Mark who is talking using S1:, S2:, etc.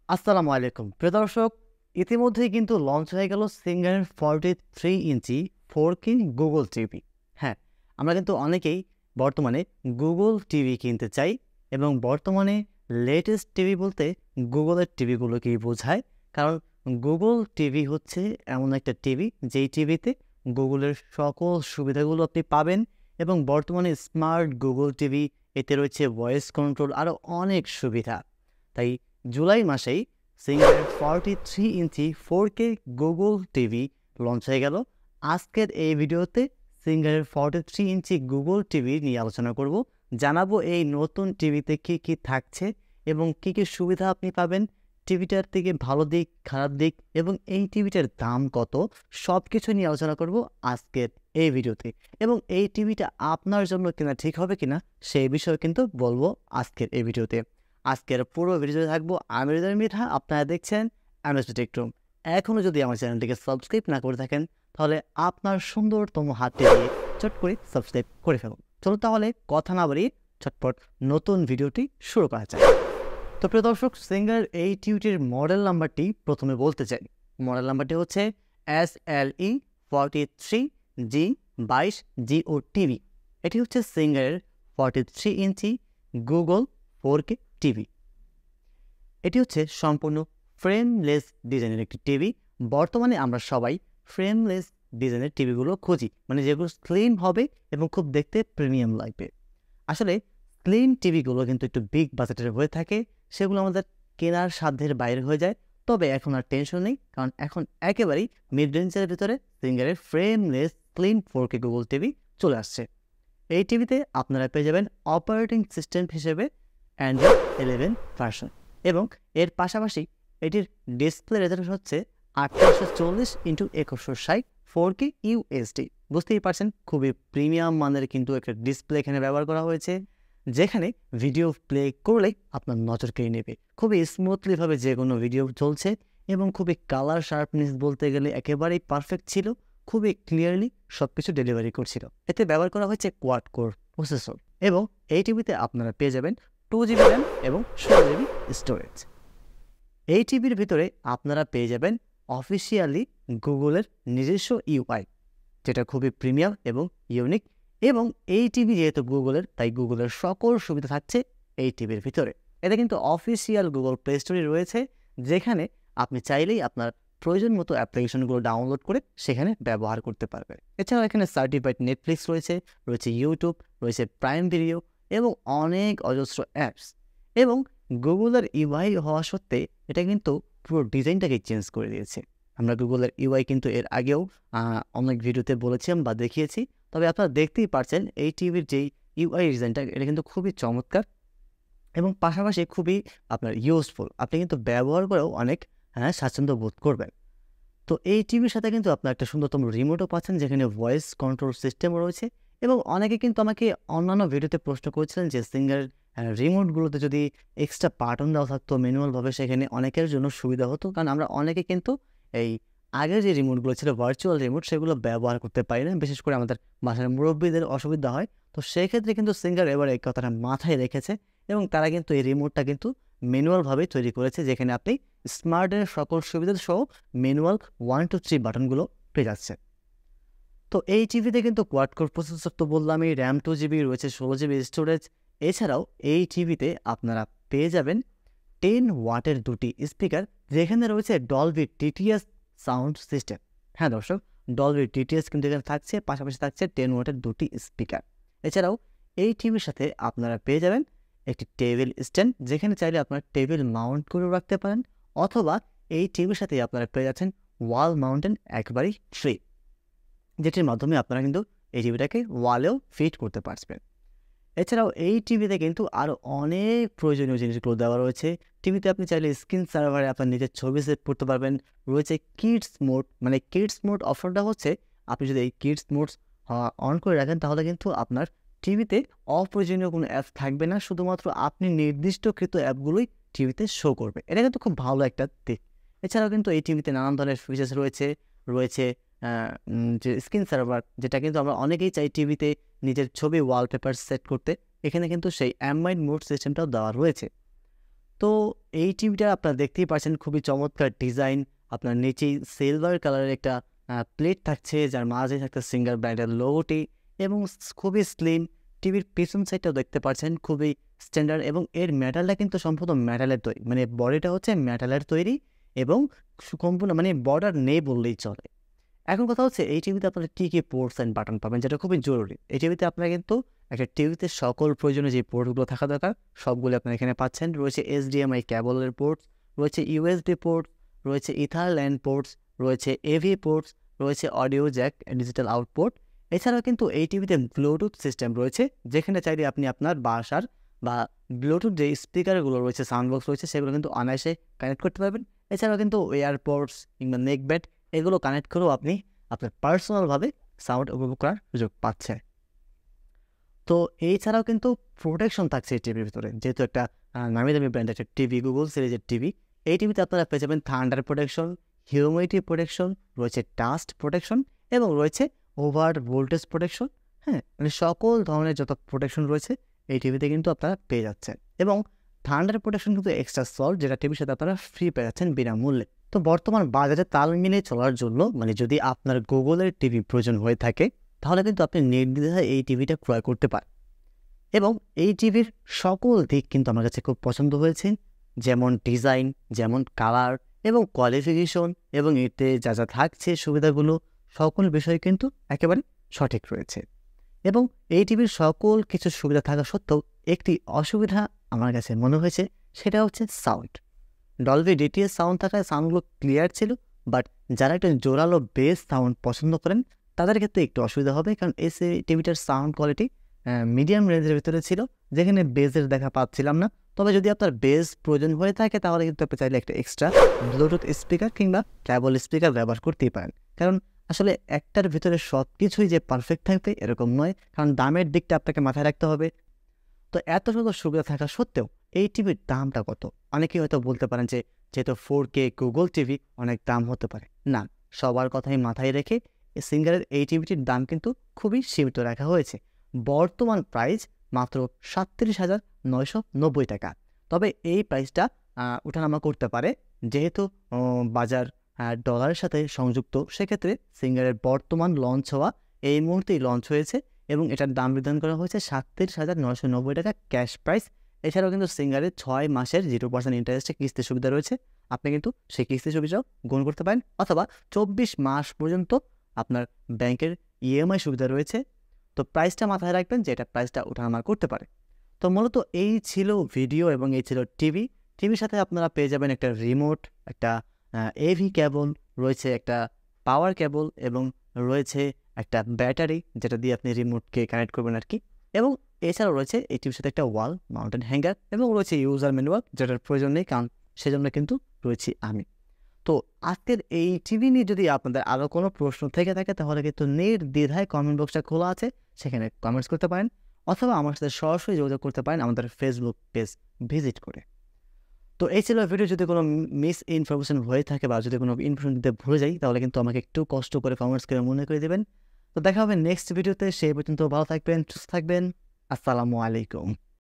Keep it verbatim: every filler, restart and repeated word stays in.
S1: আসসালামু আলাইকুম প্রিয় দর্শক, ইতিমধ্যেই কিন্তু লঞ্চ হয়ে গেল সিঙ্গারের forty three inch four K Google TV. হ্যাঁ, আমরা কিন্তু অনেকেই বর্তমানে গুগল টিভি কিনতে চাই এবং বর্তমানে লেটেস্ট টিভি বলতে গুগলের টিভিগুলোকেই বোঝায়। কারণ গুগল টিভি হচ্ছে এমন একটা টিভি যেই টিভিতে গুগলের সকল সুবিধাগুলো আপনি পাবেন এবং বর্তমানে স্মার্ট গুগল টিভি, এতে রয়েছে ভয়েস কন্ট্রোল, আরও অনেক সুবিধা। তাই জুলাই মাসেই সিঙ্গারের forty three inch four K Google TV launch হয়ে গেল। আজকের এই ভিডিওতে সিঙ্গারের forty three inch Google TV নিয়ে আলোচনা করব। জানাবো এই নতুন টিভিতে কী কী থাকছে এবং কী কী সুবিধা আপনি পাবেন, টিভিটার থেকে ভালো দিক, খারাপ দিক এবং এই টিভিটার দাম কত, সব কিছু নিয়ে আলোচনা করব আজকের এই ভিডিওতে। এবং এই টিভিটা আপনার জন্য কিনা ঠিক হবে কিনা সেই বিষয়ে কিন্তু বলবো আজকের এই ভিডিওতে। আজকের পুরো ভিডিওতে থাকবো আমি হৃদয় মৃধা, আপনারা দেখছেন অ্যামনেস্টি টেক রুম। এখনও যদি আমার চ্যানেলটিকে সাবস্ক্রাইব না করে থাকেন তাহলে আপনার সুন্দরতম হাতটি দিয়ে চট করে সাবস্ক্রাইব করে ফেলুন। চলো তাহলে কথা না বাড়িয়ে চটপট নতুন ভিডিওটি শুরু করা যায়। তো প্রিয় দর্শক, সিঙ্গার এই টিভিটির মডেল নাম্বারটি প্রথমে বলতে চাই। মডেল নাম্বারটি হচ্ছে S L E forty three G বাইশ জি ও টিভি। এটি হচ্ছে সিঙ্গারের forty three inch Google four K TV. এটি হচ্ছে সম্পূর্ণ ফ্রেমলেস ডিজাইনের একটি টিভি। বর্তমানে আমরা সবাই ফ্রেমলেস ডিজাইনের টিভিগুলো খুঁজি, মানে যেগুলো স্লিম হবে এবং খুব দেখতে প্রিমিয়াম লাগবে। আসলে স্লিম টিভিগুলো কিন্তু একটু বিগ বাজেটের হয়ে থাকে, সেগুলো আমাদের কেনার সাধ্যের বাইরে হয়ে যায়। তবে এখন আর টেনশন নেই, কারণ এখন একেবারেই মিড রেঞ্জের ভিতরে সিঙ্গারের frameless slim four K Google TV চলে আসছে। এই টিভিতে আপনারা পেয়ে যাবেন অপারেটিং সিস্টেম হিসেবে অ্যান্ড্রয়েড ইলেভেন ভার্সন এবং এর পাশাপাশি এটির ডিসপ্লে রেজলিউশন হচ্ছে আটশো চল্লিশ ইন্টু একুশশো ষাট ফোর কে ইউএসডি। বুঝতেই পারছেন খুবই প্রিমিয়াম মানের কিন্তু একটা ডিসপ্লে এখানে ব্যবহার করা হয়েছে, যেখানে ভিডিও প্লে করলেই আপনার নজর কেড়ে নেবে। খুবই স্মুথলিভাবে যে কোনো ভিডিও চলছে এবং খুবই কালার শার্পনেস বলতে গেলে একেবারেই পারফেক্ট ছিল, খুবই ক্লিয়ারলি সব কিছু ডেলিভারি করছিল। এতে ব্যবহার করা হয়েছে কোয়াড কোর প্রসেসর এবং এই টিভিতে আপনারা পেয়ে যাবেন টু জিবি র্যাম এবং ষোলো জিবি স্টোরেজ। এই টিভির ভিতরে আপনারা পেয়ে যাবেন অফিসিয়ালি গুগলের নিজস্ব ইউআই, যেটা খুবই প্রিমিয়াম এবং ইউনিক। এবং এই টিভি যেহেতু গুগলের, তাই গুগলের সকল সুবিধা থাকছে এই টিভির ভিতরে। এটা কিন্তু অফিসিয়াল গুগল প্লে স্টোরে রয়েছে, যেখানে আপনি চাইলেই আপনার প্রয়োজন মতো অ্যাপ্লিকেশনগুলো ডাউনলোড করে সেখানে ব্যবহার করতে পারবেন। এছাড়াও এখানে সার্টিফাইড নেটফ্লিক্স রয়েছে, রয়েছে ইউটিউব, রয়েছে প্রাইম ভিডিও এবং অনেক অজস্র অ্যাপস। এবং গুগলের ইউআই হওয়া সত্ত্বে এটা কিন্তু পুরো ডিজাইনটাকে চেঞ্জ করে দিয়েছে। আমরা গুগলের ইউআই কিন্তু এর আগেও অনেক ভিডিওতে বলেছিলাম বা দেখিয়েছি, তবে আপনারা দেখতেই পারছেন এই টিভির যেই ইউআই ডিজাইনটা, এটা কিন্তু খুবই চমৎকার এবং পাশাপাশি খুবই আপনার ইউজফুল। আপনি কিন্তু ব্যবহার করেও অনেক হ্যাঁ স্বাচ্ছন্দ্য বোধ করবেন। তো এই টিভির সাথে কিন্তু আপনার একটা সুন্দরতম রিমোটও পাচ্ছেন, যেখানে ভয়েস কন্ট্রোল সিস্টেমও রয়েছে। এবং অনেকে কিন্তু আমাকে অন্যান্য ভিডিওতে প্রশ্ন করেছিলেন যে সিঙ্গার রিমোটগুলোতে যদি এক্সট্রা বাটন দেওয়া থাকতো ম্যানুয়ালভাবে, সেখানে অনেকের জন্য সুবিধা হতো। কারণ আমরা অনেকে কিন্তু এই আগের যে রিমোটগুলো ছিল ভার্চুয়াল রিমোট, সেগুলো ব্যবহার করতে পারি না, বিশেষ করে আমাদের বাসার মুরব্বীদের অসুবিধা হয়। তো সেক্ষেত্রে কিন্তু সিঙ্গার এবার এই কথাটা মাথায় রেখেছে এবং তারা কিন্তু এই রিমোটটা কিন্তু ম্যানুয়ালভাবেই তৈরি করেছে, যেখানে আপনি স্মার্টের সকল সুবিধা সহ ম্যানুয়াল ওয়ান টু থ্রি বাটনগুলো পেয়ে যাচ্ছে। তো এই টিভিতে কিন্তু কোয়াড কোর প্রসেসর তো বললামই, র্যাম টু জিবি রয়েছে, ষোলো জিবি স্টোরেজ। এছাড়াও এই টিভিতে আপনারা পেয়ে যাবেন টেন ওয়াটের দুটি স্পিকার, যেখানে রয়েছে ডলবি টিটিএস সাউন্ড সিস্টেম। হ্যাঁ দর্শক, ডলবি টিটিএস কিন্তু এখানে থাকছে, পাশাপাশি থাকছে টেন ওয়াটের দুটি স্পিকার। এছাড়াও এই টিভির সাথে আপনারা পেয়ে যাবেন একটি টেবিল স্ট্যান্ড, যেখানে চাইলে আপনারা টেবিল মাউন্ট করেও রাখতে পারেন, অথবা এই টিভির সাথে আপনারা পেয়ে যাচ্ছেন ওয়াল মাউন্টেন একেবারেই ফ্রি, যেটির মাধ্যমে আপনারা কিন্তু এই টিভিটাকে ওয়ালেও ফিট করতে পারবেন। এছাড়াও এই টিভিতে কিন্তু আরও অনেক প্রয়োজনীয় জিনিসগুলো দেওয়া রয়েছে। টিভিতে আপনি চাইলে স্ক্রিন সার্ভারে আপনার নিজের ছবি সেভ করতে পারবেন। রয়েছে কিডস মোড, মানে কিডস মোড অপশনটা হচ্ছে আপনি যদি এই কিডস মোডস অন করে রাখেন তাহলে কিন্তু আপনার টিভিতে অপ্রয়োজনীয় কোনো অ্যাপ থাকবে না, শুধুমাত্র আপনি নির্দিষ্টকৃত অ্যাপগুলোই টিভিতে শো করবে। এটা কিন্তু খুব ভালো একটা দিক। এছাড়াও কিন্তু এই টিভিতে নানান ধরনের ফিচার্স রয়েছে রয়েছে যে স্ক্রিন সার্ভার, যেটা কিন্তু আমরা অনেকেই চাই টিভিতে নিজের ছবি ওয়ালপেপার সেট করতে। এখানে কিন্তু সেই অ্যাম্বাইন্ড মোড সিস্টেমটাও দেওয়া রয়েছে। তো এই টিভিটা আপনারা দেখতেই পাচ্ছেন, খুবই চমৎকার ডিজাইন। আপনার নিচেই সিলভার কালারের একটা প্লেট থাকছে, যার মাঝে থাকছে সিঙ্গার ব্র্যান্ডের লোগোটি, এবং খুবই স্লিম। টিভির পিছন সাইডটাও দেখতে পাচ্ছেন খুবই স্ট্যান্ডার্ড, এবং এর মেটালটা কিন্তু সম্পূর্ণ মেটালের তৈরি, মানে বডিটা হচ্ছে মেটালের তৈরি, এবং সম্পূর্ণ মানে বর্ডার নেই বললেই চলে। এখন কথা হচ্ছে এই টিভিতে আপনারা কী কী পোর্টস অ্যান্ড বাটন পাবেন, যেটা খুবই জরুরি। এই টিভিতে আপনারা কিন্তু একটা টিভিতে সকল প্রয়োজনীয় যে পোর্টগুলো থাকা দরকার সবগুলো আপনারা এখানে পাচ্ছেন। রয়েছে এইচডিএমআই ক্যাবলের পোর্টস, রয়েছে ইউএসবি পোর্টস, রয়েছে ইথারল্যান্ড পোর্টস, রয়েছে এভি পোর্টস, রয়েছে অডিও জ্যাক ডিজিটাল আউটপুট। এছাড়াও কিন্তু এই টিভিতে ব্লুটুথ সিস্টেম রয়েছে, যেখানে চাইলে আপনি আপনার বাসার বা ব্লুটুথ যে স্পিকারগুলো রয়েছে, সাউন্ড বক্স রয়েছে, সেগুলো কিন্তু অনায়াসে কানেক্ট করতে পারবেন। এছাড়াও কিন্তু এয়ারপডস কিংবা নেক ব্যান্ড এগুলো কানেক্ট করেও আপনি আপনার পার্সোনালভাবে সাউন্ড উপভোগ করার সুযোগ পাচ্ছেন। তো এছাড়াও কিন্তু প্রোটেকশন থাকছে এই টিভির ভিতরে, যেহেতু একটা নামি দামি ব্র্যান্ড একটা টিভি, গুগল সিরিজের টিভি। এই টিভিতে আপনারা পেয়ে যাবেন থান্ডার প্রোটেকশন, হিউমিডিটি প্রোটেকশন, রয়েছে ডাস্ট প্রোটেকশন, এবং রয়েছে ওভার ভোল্টেজ প্রোটেকশন। হ্যাঁ, মানে সকল ধরনের যত প্রোটেকশন রয়েছে এই টিভিতে কিন্তু আপনারা পেয়ে যাচ্ছেন। এবং থান্ডার প্রোটেকশন কিন্তু এক্সট্রা সল্ট, যেটা টিভির সাথে আপনারা ফ্রি পেয়ে যাচ্ছেন বিনামূল্যে। তো বর্তমান বাজারে তাল মিলিয়ে চলার জন্য, মানে যদি আপনার গুগলের টিভি প্রয়োজন হয়ে থাকে, তাহলে কিন্তু আপনি নির্দ্বিধায় এই টিভিটা ক্রয় করতে পারেন। এবং এই টিভির সকল দিক কিন্তু আমার কাছে খুব পছন্দ হয়েছে, যেমন ডিজাইন, যেমন কালার, এবং কোয়ালিফিকেশন, এবং এতে যা যা থাকছে সুবিধাগুলো, সকল বিষয় কিন্তু একেবারে সঠিক রয়েছে। এবং এই টিভির সকল কিছু সুবিধা থাকা সত্ত্বেও একটি অসুবিধা আমার কাছে মনে হয়েছে, সেটা হচ্ছে সাউন্ড। ডলবি ডিটিএস সাউন্ড থাকায় সাউন্ডগুলো ক্লিয়ার ছিল, বাট যারা একটা জোরালো বেস সাউন্ড পছন্দ করেন তাদের ক্ষেত্রে একটু অসুবিধা হবে, কারণ এই টিভিটার সাউন্ড কোয়ালিটি মিডিয়াম রেঞ্জের ভিতরে ছিল, যেখানে বেসের দেখা পাচ্ছিলাম না। তবে যদি আপনার বেস প্রয়োজন হয়ে থাকে, তাহলে কিন্তু আপনি চাইলে একটা এক্সট্রা ব্লুটুথ স্পিকার কিংবা ক্যাবল স্পিকার ব্যবহার করতেই পারেন। কারণ আসলে একটার ভিতরে সব কিছুই যে পারফেক্ট থাকবে এরকম নয়, কারণ দামের দিকটা আপনাকে মাথায় রাখতে হবে। তো এত সুন্দর সুবিধা থাকা সত্ত্বেও এই টিভির দামটা কত? অনেকেই হয়তো বলতে পারেন যে যেহেতু ফোর কে গুগল টিভি অনেক দাম হতে পারে। না, সবার কথাই মাথায় রেখে সিঙ্গারের এই টিভিটির দাম কিন্তু খুবই সীমিত রাখা হয়েছে। বর্তমান প্রাইস মাত্র সাতত্রিশ হাজার নয়শো নব্বই টাকা। তবে এই প্রাইসটা ওঠানামা করতে পারে, যেহেতু বাজার ডলারের সাথে সংযুক্ত। সেক্ষেত্রে সিঙ্গারের বর্তমান লঞ্চ হওয়া এই মুহূর্তেই লঞ্চ হয়েছে, এবং এটার দাম নির্ধারণ করা হয়েছে সাতত্রিশ হাজার নয়শো নব্বই টাকা ক্যাশ প্রাইস। এছাড়াও কিন্তু সিঙ্গারের ছয় মাসের জিরো পার্সেন্ট ইন্টারেস্টে কিস্তির সুবিধা রয়েছে। আপনি কিন্তু সেই কিস্তির সুবিধাও গ্রহণ করতে পারেন, অথবা চব্বিশ মাস পর্যন্ত আপনার ব্যাংকের ইএমআই সুবিধা রয়েছে। তো প্রাইসটা মাথায় রাখবেন যে এটা প্রাইসটা ওঠানামা করতে পারে। তো মূলত এই ছিল ভিডিও, এবং এই ছিল টিভি। টিভির সাথে আপনারা পেয়ে যাবেন একটা রিমোট, একটা এভি কেবল, রয়েছে একটা পাওয়ার কেবল, এবং রয়েছে একটা ব্যাটারি, যেটা দিয়ে আপনি রিমোটকে কানেক্ট করবেন আর কি। এবং এছাড়াও রয়েছে এই টিভির সাথে একটা ওয়াল মাউন্টেন হ্যাঙ্গার, এবং রয়েছে ইউজার ম্যানুয়াল, যেটার প্রয়োজন নেই, কারণ সেজন্য কিন্তু রয়েছি আমি। তো আজকের এই টিভি নিয়ে যদি আপনাদের আরও কোনো প্রশ্ন থেকে থাকে, তাহলে কিন্তু নির্দ্বিধায় কমেন্ট বক্সটা খোলা আছে, সেখানে কমেন্টস করতে পারেন, অথবা আমার সাথে সরাসরি যোগাযোগ করতে পারেন আমাদের ফেসবুক পেজ ভিজিট করে। তো এই ছিল ভিডিও। যদি কোনো মিস ইনফরমেশন হয়ে থাকে বা যদি কোনো ইনফরমেশন দিতে ভুলে যাই, তাহলে কিন্তু আমাকে একটু কষ্ট করে কমেন্টস করে মনে করে দেবেন। তো দেখা হবে নেক্সট ভিডিওতে। সেই পর্যন্ত ভালো থাকবেন, সুস্থ থাকবেন। আসসালামু আলাইকুম।